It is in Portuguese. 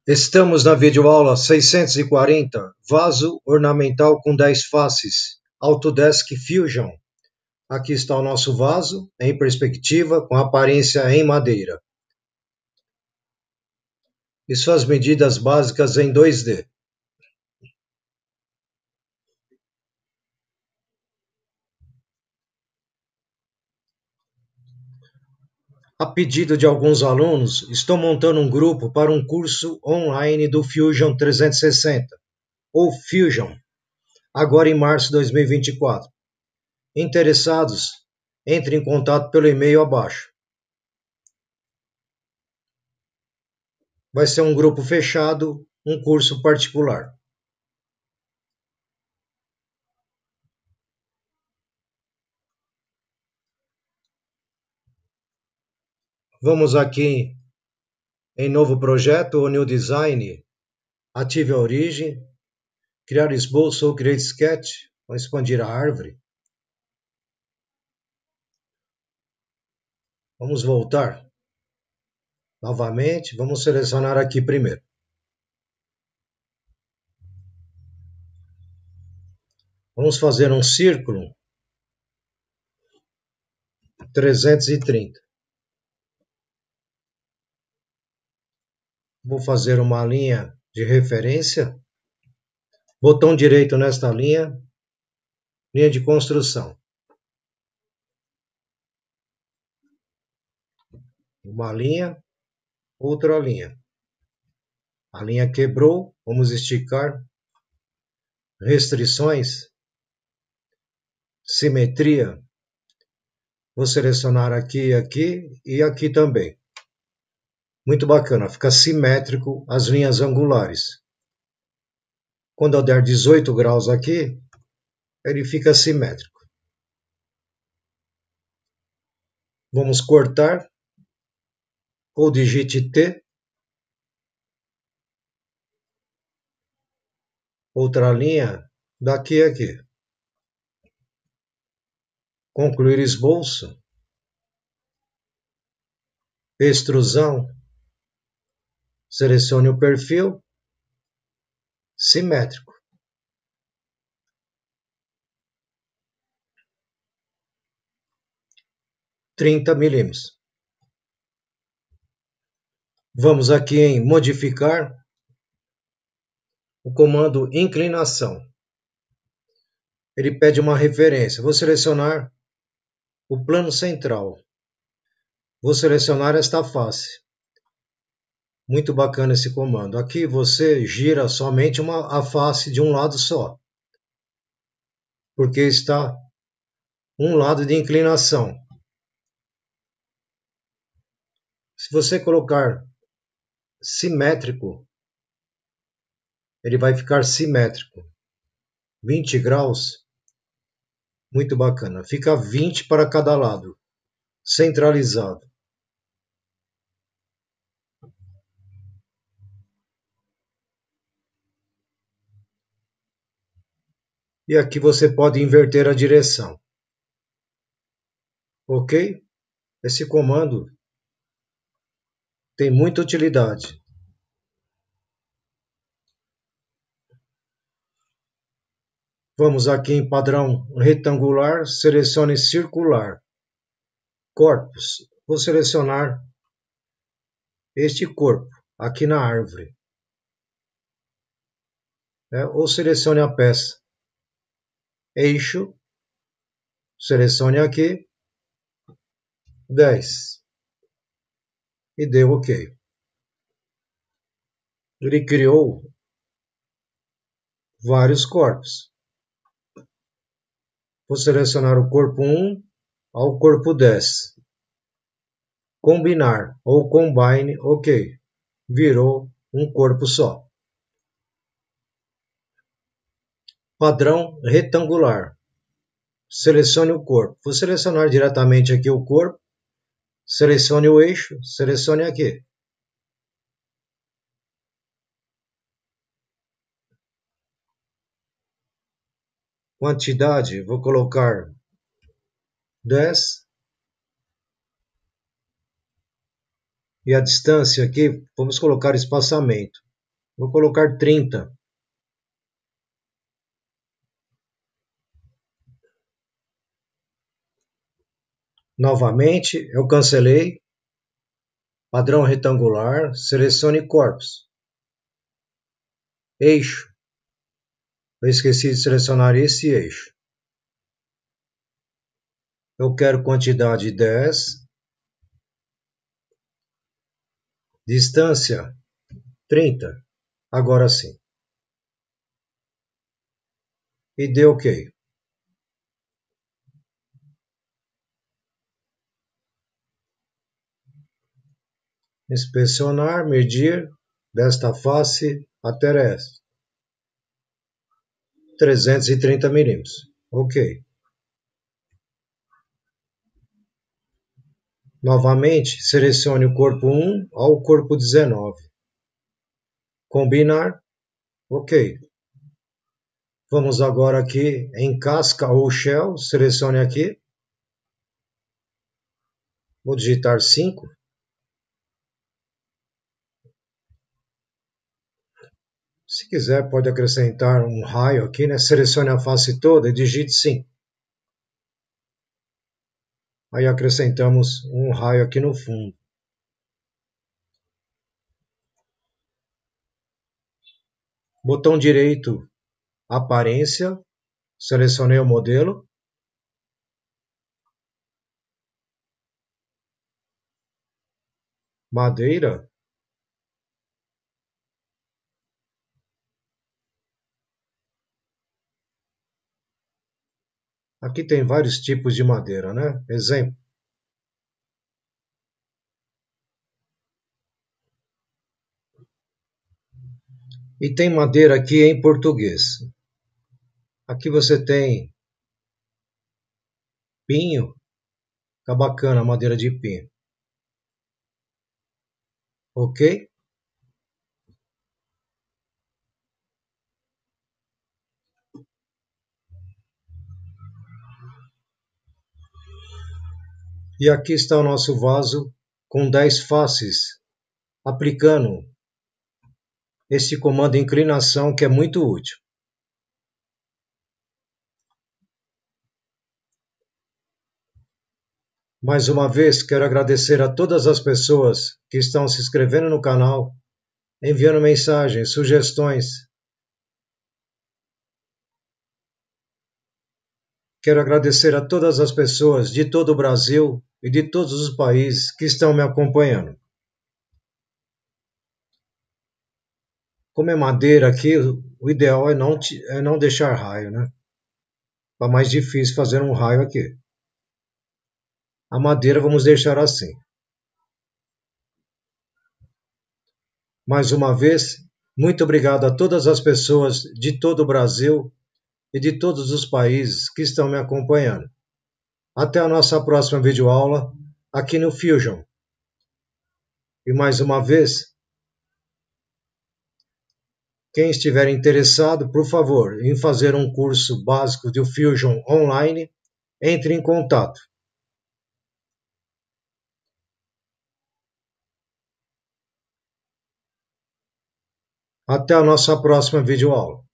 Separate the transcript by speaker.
Speaker 1: Estamos na videoaula 640, vaso ornamental com 10 faces, Autodesk Fusion. Aqui está o nosso vaso, em perspectiva, com aparência em madeira. E suas medidas básicas em 2D. A pedido de alguns alunos, estou montando um grupo para um curso online do Fusion 360, ou Fusion, agora em março de 2024. Interessados, entre em contato pelo e-mail abaixo. Vai ser um grupo fechado, um curso particular. Vamos aqui em novo projeto, ou New Design, ative a origem, criar esboço ou create sketch, vamos expandir a árvore. Vamos voltar novamente, vamos selecionar aqui primeiro. Vamos fazer um círculo 330. Vou fazer uma linha de referência, botão direito nesta linha, linha de construção. Uma linha, outra linha. A linha quebrou, vamos esticar. Restrições, simetria. Vou selecionar aqui, aqui e aqui também. Muito bacana, fica simétrico as linhas angulares. Quando eu der 18 graus aqui, ele fica simétrico. Vamos cortar, ou digite T. Outra linha, daqui a aqui. Concluir esboço. Extrusão. Selecione o perfil. Simétrico. mm. Vamos aqui em modificar o comando inclinação. Ele pede uma referência. Vou selecionar o plano central. Vou selecionar esta face. Muito bacana esse comando. Aqui você gira somente a face de um lado só, porque está um lado de inclinação. Se você colocar simétrico, ele vai ficar simétrico. 20 graus, muito bacana. Fica 20 para cada lado, centralizado. E aqui você pode inverter a direção. Ok? Esse comando tem muita utilidade. Vamos aqui em padrão retangular, selecione circular. Corpos. Vou selecionar este corpo aqui na árvore. Ou selecione a peça. Eixo. Selecione aqui. 10. E deu OK. Ele criou vários corpos. Vou selecionar o corpo 1 ao corpo 10. Combinar ou combine, OK. Virou um corpo só. Padrão retangular. Selecione o corpo. Vou selecionar diretamente aqui o corpo. Selecione o eixo. Selecione aqui. Quantidade, vou colocar 10. E a distância aqui, vamos colocar espaçamento. Vou colocar 30. Novamente, eu cancelei. Padrão retangular, selecione corpos. Eixo. Eu esqueci de selecionar esse eixo. Eu quero quantidade 10. Distância 30. Agora sim. E dê OK. Inspecionar, medir desta face até esta. 330 milímetros. OK. Novamente, selecione o corpo 1 ao corpo 19. Combinar. OK. Vamos agora aqui em casca ou shell. Selecione aqui. Vou digitar 5. Se quiser, pode acrescentar um raio aqui, né? Selecione a face toda e digite 5. Aí acrescentamos um raio aqui no fundo. Botão direito, aparência. Selecionei o modelo. Madeira. Aqui tem vários tipos de madeira, né? Exemplo. E tem madeira aqui em português. Aqui você tem pinho. Tá bacana a madeira de pinho. OK? E aqui está o nosso vaso com 10 faces, aplicando esse comando inclinação que é muito útil. Mais uma vez, quero agradecer a todas as pessoas que estão se inscrevendo no canal, enviando mensagens, sugestões. Quero agradecer a todas as pessoas de todo o Brasil e de todos os países que estão me acompanhando. Como é madeira aqui, o ideal é não deixar raio, né? Tá mais difícil fazer um raio aqui. A madeira vamos deixar assim. Mais uma vez, muito obrigado a todas as pessoas de todo o Brasil e de todos os países que estão me acompanhando. Até a nossa próxima videoaula aqui no Fusion. E mais uma vez, quem estiver interessado, por favor, em fazer um curso básico de Fusion online, entre em contato. Até a nossa próxima videoaula.